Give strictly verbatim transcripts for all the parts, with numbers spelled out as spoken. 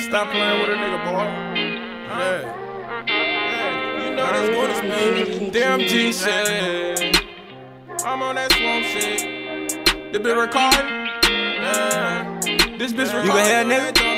Stop playing with a nigga, boy. Yeah. Yeah. You know that's gonna be damn G shit. I'm on that swamp shit. The bitch recording. Yeah. This bitch recording. You can hear, nigga?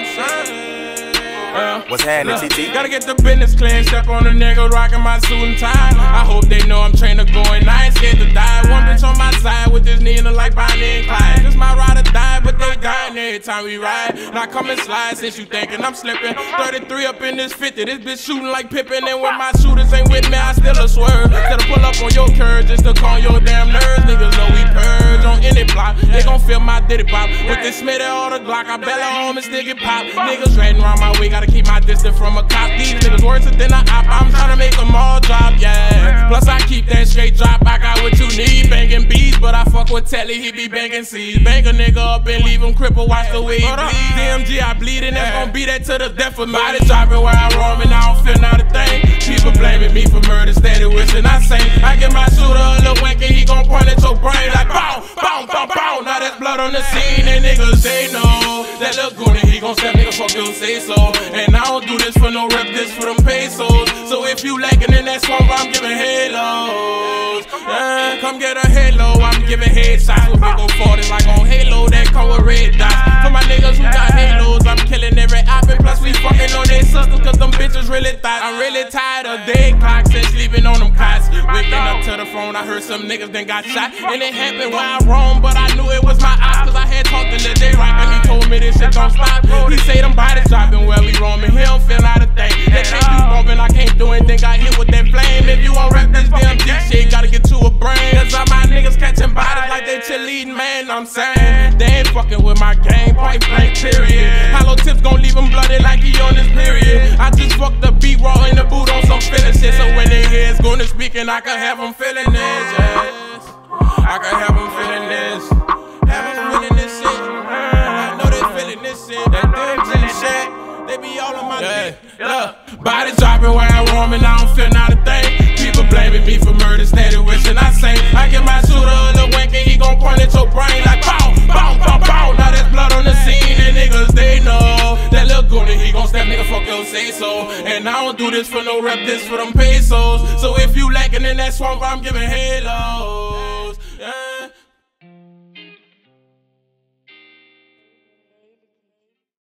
Uh, What's happening, T T? Gotta get the business clean, step on a nigga, rockin' my suit and tie. I hope they know I'm trained to go and I ain't scared to die. One bitch on my side with this Nina like Bonnie and Clyde. This my ride or die, but they dying every time we ride. Now come and slide since you thinking I'm slipping. thirty-three up in this fifty, this bitch shooting like Pippin. And when my shooters ain't with me, I still a swerve. Instead of pull up on your curve just to calm your damn nerves. Niggas know we purge on any block. They gon' feel my diddy pop. With this Smitty or the Glock, I bet I home and stick it pop. Niggas riding around my way, gotta keep my distance from a cop. These niggas worse than a op. I'm tryna make them all drop, yeah. Plus I keep that straight drop. I got what you need, banging B's, but I fuck with Telly, he be banging C's. Bang a nigga up and leave him crippled, watch the way he bleed. D M G, I bleed and that's gon' be that to the death of me. Body dropping where I roam and I don't feel not a thing. People blaming me for murder, steady wishing I sing. I get my shooter a little wank and he gon' point at your brain like bow, bow, bow, bow. Now there's blood on the scene and niggas they know that look good and he gon' step nigga fuck you say so. And I don't do this for no rep, this for them pesos. So if you lacking in that swamp, I'm giving halos. Yeah, come get a halo, I'm giving headshots with big ol' forty like on Halo that come with red dots. For my niggas who got halos, I'm killing every op and plus we fucking on their sisters cause them bitches really thought. I'm really tired of dead clocks and sleeping on them cots. Waking up to the phone, I heard some niggas then got shot. And it happened while I roamed, but I knew it was my ops cause I had talked to Lil J Rock and he told me this shit don't stop. He say them bodies dropping where we roaming, he don't feel not a thing. They can't be bumping, I can't do anything, got hit with that flame. If you won't rap this damn G shit, gotta get to a brain. Cause all my niggas catching bodies like they cheerleading, man, I'm saying. They ain't fucking with my game, point blank, period. Hollow tips gon' leave him bloody like he on this period. I just fucked the beat raw in the boot on some feeling shit. So when they hear it's gonna speaking, I can have them feeling this, yes. I can have them feeling this. Have them feeling this shit. I know they feeling this shit. That damn G shit. They be all on my yeah. dick. Look, body dropping where I roam and I don't feel not a thing. People blaming me for murder, steady wishing I say. I get my shooter a little wank and he gon' point at your brain like bow, bow, bow, bow. Now there's blood on the scene and niggas they know that look good and he gon' step nigga fuck your say so. And I don't do this for no rep, this for them pesos. So if you lacking in that swamp, I'm giving halos. Yeah.